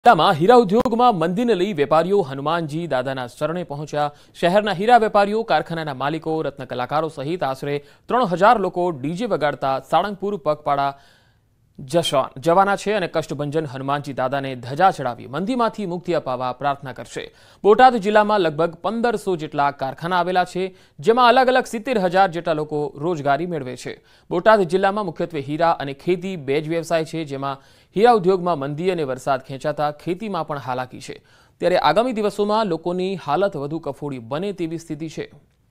જિલ્લામાં હીરા ઉદ્યોગમાં મંદીને લઈ વેપારીઓ હનુમાનજી દાદાના શરણે પહોંચ્યા। શહેરના હીરા વેપારીઓ, કારખાનાના માલિકો, રત્ન કલાકારો સહિત આશરે 3000 લોકો ડીજે વગાડતા સાળંગપુર પગપાળા જવાના છે અને કષ્ટભંજન હનુમાનજી દાદાને ધજા ચડાવી મંદીમાંથી મુક્તિ અપાવવા પ્રાર્થના કરશે। બોટાદ જિલ્લામાં લગભગ 1500 જેટલા કારખાના આવેલા છે, જેમાં અલગ અલગ 70,000 જેટલા લોકો રોજગારી મેળવે છે। બોટાદ જિલ્લામાં મુખ્યત્વે હીરા અને ખેતી બે જ વ્યવસાય છે, જેમાં હીરા ઉદ્યોગમાં મંદી અને વરસાદ ખેંચાતા ખેતીમાં પણ હાલાકી છે। ત્યારે આગામી દિવસોમાં લોકોની હાલત વધુ કફોડી બને તેવી સ્થિતિ છે।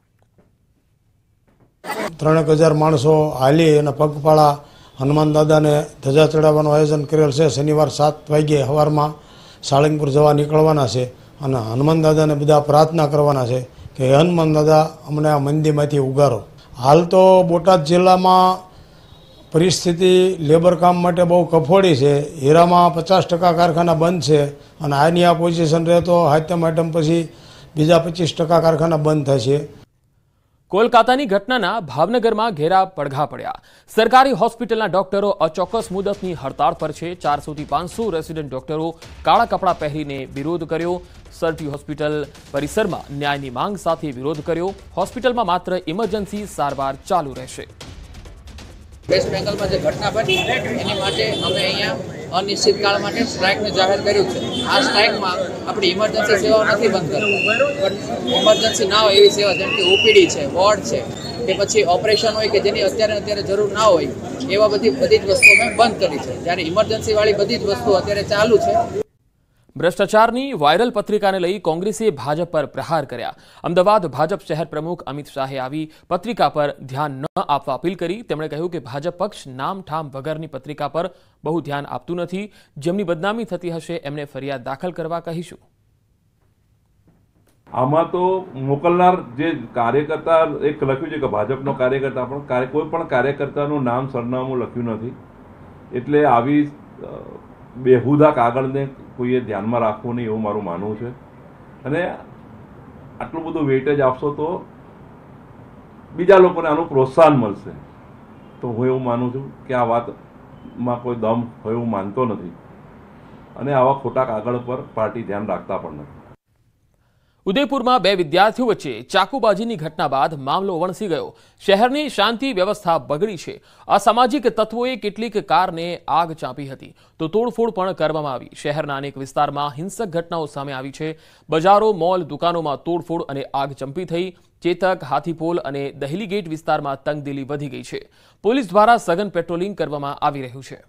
3000 માણસો હાલી અને પગપાળા હનુમાન દાદાને ધજા ચડાવવાનું આયોજન કરેલ છે। શનિવાર 7 વાગ્યે સવારમાં સાળંગપુર જવા નીકળવાના છે અને હનુમાન દાદાને બધા પ્રાર્થના કરવાના છે કે હનુમાન દાદા અમને આ મંદીમાંથી ઉગારો। હાલ તો બોટાદ જિલ્લામાં પરિસ્થિતિ લેબર કામ માટે બહુ કફોડી છે। હીરામાં 50% કારખાના બંધ છે અને આની આ પોઝિશન રહે તો હાથમ આઈટમ પછી બીજા 25% કારખાના બંધ થશે। કોલકાતાની ઘટનાના ભાવનગરમાં ઘેરા પડઘા પડ્યા। સરકારી હોસ્પિટલના ડોક્ટરો અચોક્કસ મુદતની હડતાળ પર છે। 400 થી 500 રેસિડેન્ટ ડોક્ટરો કાળા કપડાં પહેરીને વિરોધ કર્યો। સરટી હોસ્પિટલ પરિસરમાં ન્યાયની માંગ સાથે વિરોધ કર્યો। હોસ્પિટલમાં માત્ર ઇમરજન્સી સારવાર ચાલુ રહેશે। વેસ્ટ બેંગલમાં જે ઘટના બની એની માટે અમે અહીંયા અનિશ્ચિત કાળ માટે સ્ટ્રાઇકને જાહેર કર્યું છે। આ સ્ટ્રાઇકમાં આપણી ઇમરજન્સી સેવાઓ નથી બંધ કરવી, પણ ઇમરજન્સી ના હોય એવી સેવા જેમ કે ઓપીડી છે, વોર્ડ છે કે પછી ઓપરેશન હોય કે જેની અત્યારે જરૂર ના હોય એવા બધી જ વસ્તુઓ અમે બંધ કરી છે, જ્યારે ઇમરજન્સીવાળી બધી જ વસ્તુઓ અત્યારે ચાલુ છે। ભ્રષ્ટાચારની વાયરલ પત્રિકાને લઈ કોંગ્રેસે ભાજપ પર પ્રહાર કર્યા। અમદાવાદ ભાજપ શહેર પ્રમુખ અમિત શાહે આવી પત્રિકા પર ધ્યાન ન આપવા અપીલ કરી। તેમણે કહ્યું કે ભાજપ પક્ષ નામ ઠામ વગરની પત્રિકા પર બહુ ધ્યાન આપતું નથી। જેમની બદનામી થતી હશે એમને ફરિયાદ દાખલ કરવા કહીશું। આમાં તો મોકલનાર જે કાર્યકર્તા એક લખ્યું છે કે ભાજપનો કાર્યકર્તા, પણ કોઈ પણ કાર્યકર્તાનું નામ સરનામું લખ્યું નથી, એટલે આવી બેહુદા કાગળને કોઈએ ધ્યાનમાં રાખવું નહીં એવું મારું માનવું છે। અને આટલું બધું વેઇટેજ આપશો તો બીજા લોકોને આનું પ્રોત્સાહન મળશે, તો હું એવું માનું છું કે આ વાતમાં કોઈ દમ હોય એવું માનતો નથી અને આવા ખોટા કાગળ પર પાર્ટી ધ્યાન રાખતા પણ નથી। ઉદયપુરમાં બે વિદ્યાર્થીઓ વચ્ચે ચાકુબાજીની ઘટના બાદ મામલો વણસી ગયો। શહેરની શાંતિ વ્યવસ્થા બગડી છે। અસામાજિક તત્વોએ કેટલીક કારને આગ ચાંપી હતી તો તોડફોડ પણ કરવામાં આવી। શહેરના અનેક વિસ્તારમાં હિંસક ઘટનાઓ સામે આવી છે। બજારો, મોલ, દુકાનોમાં તોડફોડ અને આગ ચંપી થઈ। ચેતક, હાથીપોલ અને દહેલી ગેટ વિસ્તારમાં તંગદિલી વધી ગઈ છે। પોલીસ દ્વારા સઘન પેટ્રોલિંગ કરવામાં આવી રહ્યું છે।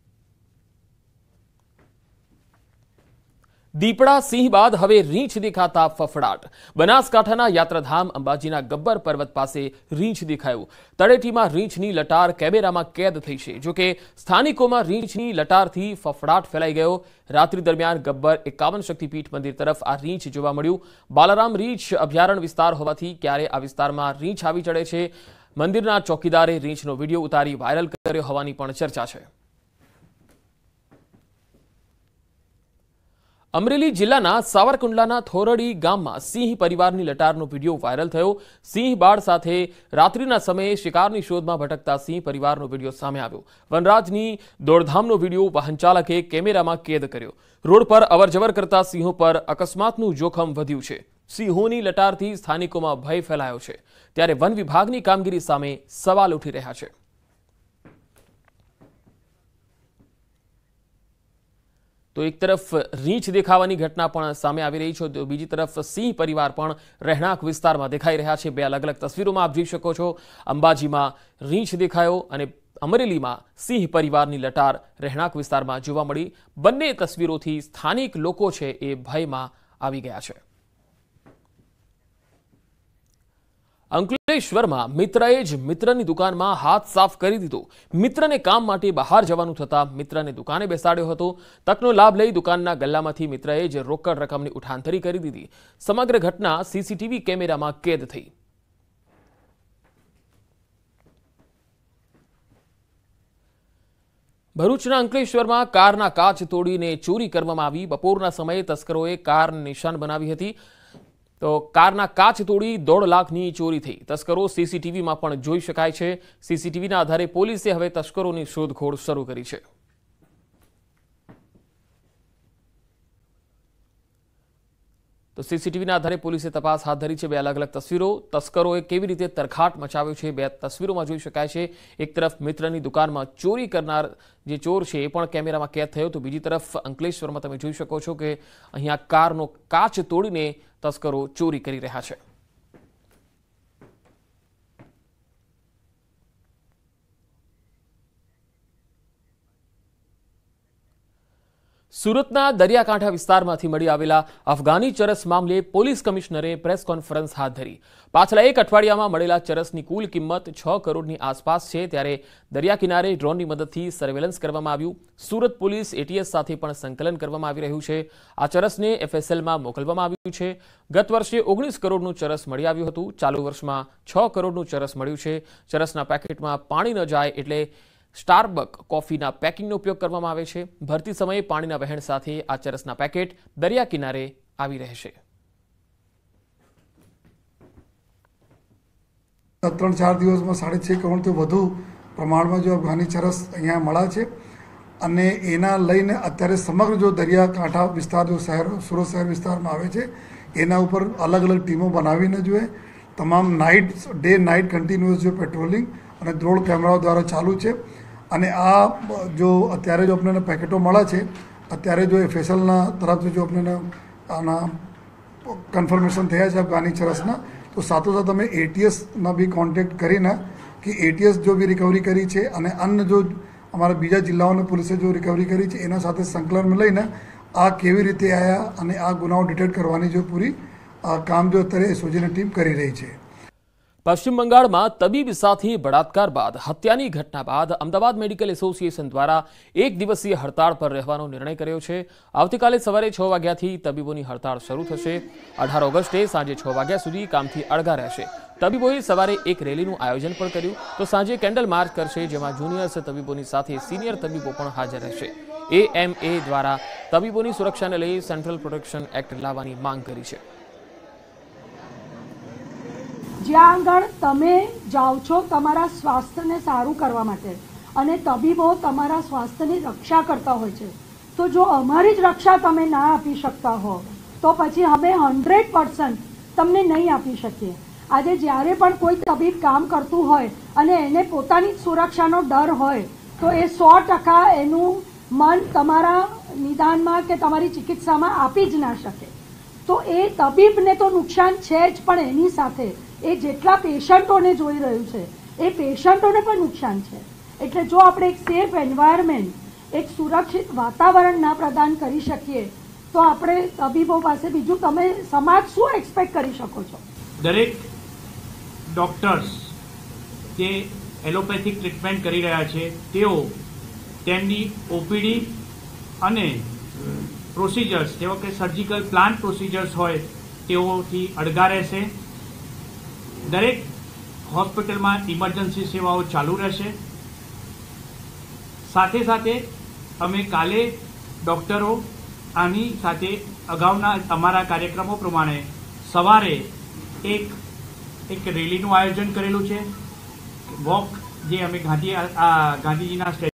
દીપડા સિંહ બાદ હવે રીંછ દેખાતા ફફડાટ। બનાસકાંઠાના યાત્રાધામ અંબાજીના ગબ્બર પર્વત પાસે રીંછ દેખાયું। તળેટીમાં રીંછની લટાર કેમેરામાં કેદ થઈ છે। જોકે સ્થાનિકોમાં રીંછની લટારથી ફફડાટ ફેલાઈ ગયો। રાત્રિ દરમિયાન ગબ્બર 51 શક્તિપીઠ મંદિર તરફ આ રીંછ જોવા મળ્યું। બાલારામ રીંછ અભયારણ્ય વિસ્તાર હોવાથી ક્યારે આ વિસ્તારમાં રીંછ આવી ચડે છે। મંદિરના ચોકીદારે રીંછનો વિડીયો ઉતારી વાયરલ કર્યો હોવાની પણ ચર્ચા છે। અમરેલી જિલ્લાના સાવરકુંડલાના થોરડી ગામમાં સિંહ પરિવારની લટારનો વિડીયો વાયરલ થયો। સિંહ બાળ સાથે રાત્રિના સમયે શિકારની શોધમાં ભટકતા સિંહ પરિવારનો વિડીયો સામે આવ્યો। વનરાજની દોડધામનો વિડીયો વાહન ચાલકે કેમેરામાં કેદ કર્યો। રોડ પર અવરજવર કરતા સિંહો પર અકસ્માતનું જોખમ વધ્યું છે। સિંહોની લટારથી સ્થાનિકોમાં ભય ફેલાયો છે, ત્યારે વન વિભાગની કામગીરી સામે સવાલ ઉઠી રહ્યા છે। તો એક તરફ રીંછ દેખાવાની ઘટના પણ સામે આવી રહી છે, તો બીજી તરફ સિંહ પરિવાર પણ રહેણાંક વિસ્તારમાં દેખાઈ રહ્યા છે। બે અલગ અલગ તસવીરોમાં આપ જોઈ શકો છો। અંબાજીમાં રીંછ દેખાયો અને અમરેલીમાં સિંહ પરિવારની લટાર રહેણાંક વિસ્તારમાં જોવા મળી। બંને તસવીરોથી સ્થાનિક લોકો છે એ ભયમાં આવી ગયા છે। અંકલેશ્વરમાં મિત્રએ જ મિત્રની દુકાનમાં હાથ સાફ કરી દીધો। મિત્રને કામ માટે બહાર જવાનું થતા મિત્રને દુકાને બેસાડ્યો હતો। તકનો લાભ લઈ દુકાનના ગલ્લામાંથી મિત્રએ જ રોકડ રકમની ઉઠાંતરી કરી દીધી। સમગ્ર ઘટના સીસીટીવી કેમેરામાં કેદ થઈ। ભરૂચના અંકલેશ્વરમાં કારના કાચ તોડીને ચોરી કરવામાં આવી। બપોરના સમયે તસ્કરોએ કાર નિશાન બનાવી હતી, તો કારના કાચ તોડી 1.5 લાખની ચોરી થઈ। તસ્કરો સીસીટીવીમાં પણ જોઈ શકાય છે। સીસીટીવીના આધારે પોલીસે હવે તસ્કરોની શોધખોળ શરૂ કરી છે। તો સીસીટીવીના આધારે પોલીસે તપાસ હાથ ધરી છે। બે અલગ અલગ તસવીરો, તસ્કરોએ કેવી રીતે તરખાટ મચાવ્યો છે બે તસવીરોમાં જોઈ શકાય છે। એક તરફ મિત્રની દુકાનમાં ચોરી કરનાર જે ચોર છે એ પણ કેમેરામાં કેદ થયો, તો બીજી તરફ અંકલેશ્વરમાં તમે જોઈ શકો છો કે અહીંયા કારનો કાચ તોડીને તસ્કરો ચોરી કરી રહ્યા છે। સુરતના દરિયાકાંઠા વિસ્તારમાંથી મળી આવેલા અફઘાની ચરસ મામલે પોલીસ કમિશનરે પ્રેસ કોન્ફરન્સ હાથ ધરી। પાછલા એક અઠવાડિયામાં મળેલા ચરસની કુલ કિંમત 6 કરોડની આસપાસ છે, ત્યારે દરિયા કિનારે ડ્રોનની મદદથી સર્વેલન્સ કરવામાં આવ્યું। સુરત પોલીસ એટીએસ સાથે પણ સંકલન કરવામાં આવી રહ્યું છે। આ ચરસને એફએસએલમાં મોકલવામાં આવ્યું છે। ગત વર્ષે 19 કરોડનું ચરસ મળી આવ્યું હતું, ચાલુ વર્ષમાં 6 કરોડનું ચરસ મળ્યું છે। ચરસના પેકેટમાં પાણી ન જાય એટલે સ્ટારબક કોફીના પેકિંગનો ઉપયોગ કરવામાં આવે છે। ભરતી સમયે પાણીના વહેણ સાથે આ ચરસના પેકેટ દરિયા કિનારે આવી રહેશે। 3-4 દિવસમાં 6.5 કરોડથી વધુ પ્રમાણમાં જો અફઘાની ચરસ અહીંયા મળ્યા છે અને એના લઈને અત્યારે સમગ્ર જો દરિયાકાંઠા વિસ્તાર જો શહેર સુરત શહેર વિસ્તારમાં આવે છે એના ઉપર અલગ અલગ ટીમો બનાવીને જોઈએ તમામ ડે નાઇટ કન્ટિન્યુઅસ જો પેટ્રોલિંગ અને ડ્રોન કેમેરાઓ દ્વારા ચાલુ છે। અને આ જો અત્યારે જો આપણને પેકેટો મળ્યા છે અત્યારે જો એફએસએલના તરફથી જો આપણને આના કન્ફર્મેશન થયા છે અફઘાની ચરસના, તો સાથોસાથ અમે એટીએસના બી કોન્ટેક્ટ કરીને કે એટીએસ જો બી રિકવરી કરી છે અને અન્ય જો અમારા બીજા જિલ્લાઓની પોલીસે જો રિકવરી કરી છે એના સાથે સંકલનમાં લઈને આ કેવી રીતે આવ્યા અને આ ગુનાઓ ડિટેક્ટ કરવાની જો પૂરી કામ જો અત્યારે એસઓજીની ટીમ કરી રહી છે। પશ્ચિમ બંગાળમાં તબીબ સાથે બળાત્કાર બાદ હત્યાની ઘટના બાદ અમદાવાદ મેડિકલ એસોસિએશન દ્વારા 1 દિવસીય હડતાળ પર રહેવાનો નિર્ણય કર્યો છે। આવતીકાલે સવારે 6 વાગ્યાથી તબીબોની હડતાળ શરૂ થશે। 18 ઓગસ્ટે સાંજે 6 વાગ્યા સુધી કામથી અળગા રહેશે। તબીબોએ સવારે એક રેલીનું આયોજન પણ કર્યું, તો સાંજે કેન્ડલ માર્ચ કરશે, જેમાં જુનિયર્સ તબીબોની સાથે સિનિયર તબીબો પણ હાજર રહેશે। એએમએ દ્વારા તબીબોની સુરક્ષાને લઈ સેન્ટ્રલ પ્રોટેક્શન એક્ટ લાવવાની માંગ કરી છે। જ્યાં આગળ તમે જાઓ છો તમારા સ્વાસ્થ્યને સારું કરવા માટે અને તબીબો તમારા સ્વાસ્થ્યની રક્ષા કરતા હોય છે, તો જો અમારી જ રક્ષા તમે ના આપી શકતા હો તો પછી અમે 100% તમને નહીં આપી શકીએ। આજે જ્યારે પણ કોઈ તબીબ કામ કરતું હોય અને એને પોતાની જ સુરક્ષાનો ડર હોય તો એ 100% એનું મન તમારા નિદાનમાં કે તમારી ચિકિત્સામાં આપી જ ના શકે। તો એ તબીબને તો નુકસાન છે જ, પણ એની સાથે એ જેટલા પેશન્ટોને જોઈ રહ્યું છે એ પેશન્ટોને પણ નુકસાન છે। એટલે જો આપણે એક સેફ એન્વાયરમેન્ટ, એક સુરક્ષિત વાતાવરણ ના પ્રદાન કરી શકીએ તો આપણે તબીબો પાસે બીજું તમે સમાજ શું એક્સપેક્ટ કરી શકો છો? દરેક ડોક્ટર્સ જે એલોપેથિક ટ્રીટમેન્ટ કરી રહ્યા છે તેઓ તેમની ઓપીડી અને પ્રોસિજર્સ જેવા કે સર્જિકલ પ્લાન્ટ પ્રોસિજર્સ હોય તેઓથી અળગા રહેશે। દરેક હોસ્પિટલમાં ઇમરજન્સી સેવાઓ ચાલુ રહેશે। સાથે સાથે અમે કાલે ડૉક્ટરો આની સાથે અગાઉના અમારા કાર્યક્રમો પ્રમાણે સવારે એક રેલીનું આયોજન કરેલું છે। વોક જે અમે ગાંધીજીના